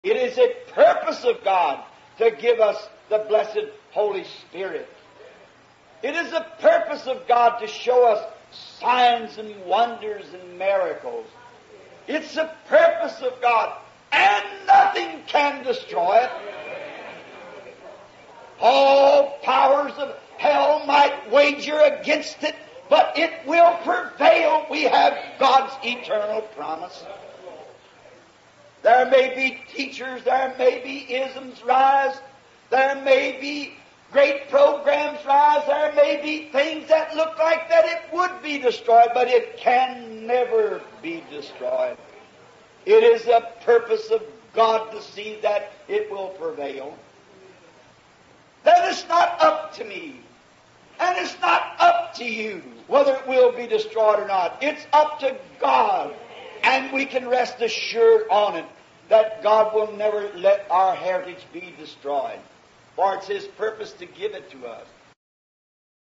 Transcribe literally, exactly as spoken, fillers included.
It is a purpose of God to give us the blessed Holy Spirit. It is the purpose of God to show us signs and wonders and miracles. It's the purpose of God, and nothing can destroy it. All powers of hell might wager against it, but it will prevail. We have God's eternal promise. There may be teachers, there may be isms rise, there may be great programs rise, there may be things that look like that it would be destroyed, but it can never be destroyed. It is the purpose of God to see that it will prevail. That it's not up to me, and it's not up to you whether it will be destroyed or not. It's up to God, and we can rest assured on it that God will never let our heritage be destroyed. For it's His purpose to give it to us.